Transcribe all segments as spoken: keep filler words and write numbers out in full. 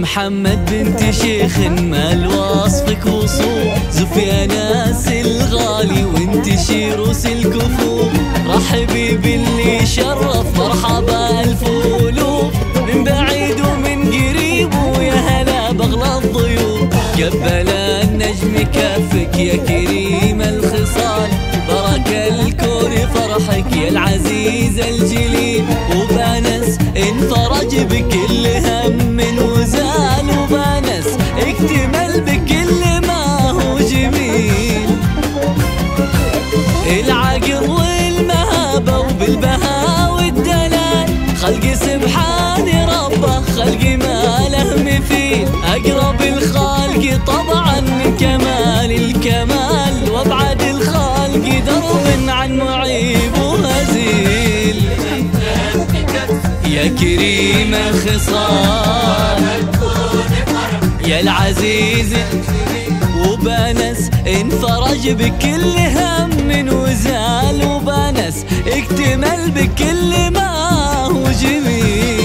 محمد بنت شيخ ما لوصفك وصوف، زف يا ناس الغالي وانتشي روس الكفوف، رحبي باللي شرف مرحبا الف الوف، من بعيد ومن قريب ويا هلا باغلى الضيوف، قبل النجم كفك يا كريم الخصال، برك الكون فرحك يا العزيز الجليل، وبانس انفرج بكل هم وزال، وبانس اكتمل بكل ما هو جميل، العقل والمهابة وبالبهاء والدلال، خلق سبحان ربه خلق ما له مثيل، أقرب الخالق طبعا من كمال الكمال، وابعد الخالق درب عن معيب وهزيل، يا كريم الخصال يا العزيز، وبانس انفرج بكل هم وزال، وبانس اكتمل بكل ما هو جميل.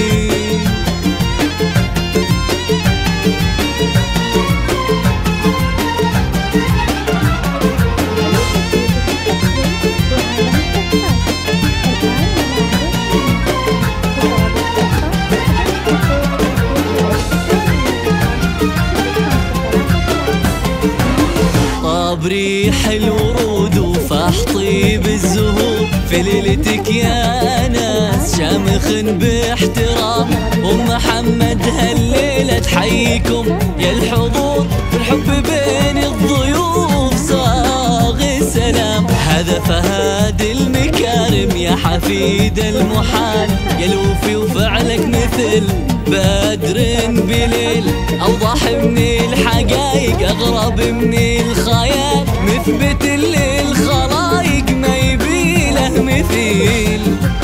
بريح الورود وفاح طيب الزهور، في ليلتك يا ناس شامخ باحترام، ام محمد هالليله تحييكم يا الحضور، في الحب بين الضيوف صاغ السلام، هذا فهاد المكارم يا حفيد المحال، يا الوفي وفعلك مثل بدر بليل، اوضح من الحقايق اغرب من الخيال، مثبت للخلايق ما يبيله مثيل،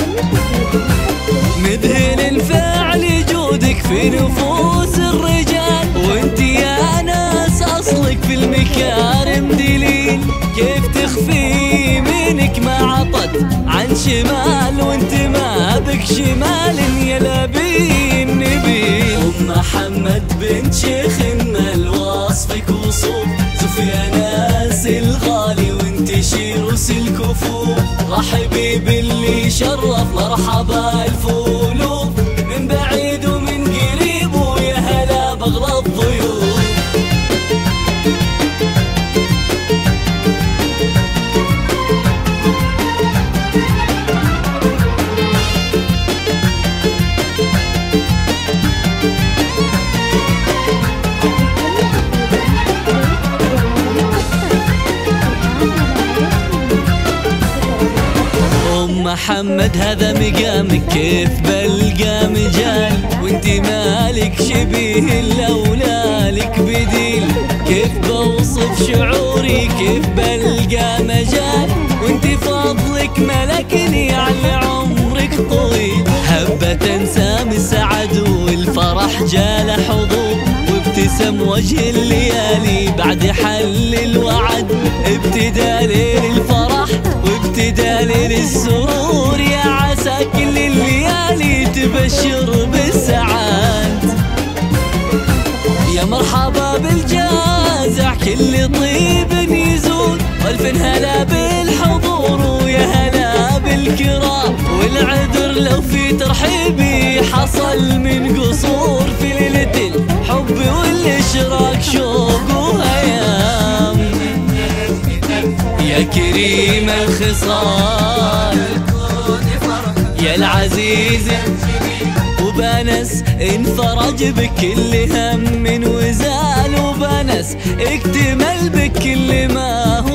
مذهل الفعل جودك في نفوس الرجال، وانت يا ناس اصلك في المكارم دليل، كيف تخفي منك ما عطت عن شمال، وانت ما بك شمال يا لبين نبيل، ام محمد بنت شيخ ما لوصفك وصوف، زف يا ناس الغالي وانتشي روس الكفوف، رحبي باللي شرف مرحبا الف الوف، من بعيد ومن قريب ويا هلا باغلى الضيوف. محمد هذا مقامك كيف بلقى مجال، وانت مالك شبيه لولا لك بديل، كيف بوصف شعوري كيف بلقى مجال، وانت فضلك ملكني على عمرك طويل، هبة سام السعد والفرح جال حضور، وابتسم وجه الليالي بعد حل الوعد، ابتدى ليل الفرح وابتدى ليل السرور، يا عسى كل الليالي تبشر بالسعاد، يا مرحبا بالجازع كل طيب يزول، والف هلا بالحضور ويا هلا بالكرام، والعذر لو في ترحيبي حصل من قصور، في ليلة الحب والاشراك شوق وهيام، يا كريم الخصال يا العزيز، وبانس انفرج بكل هم وزال، وبانس اكتمل بكل ما هو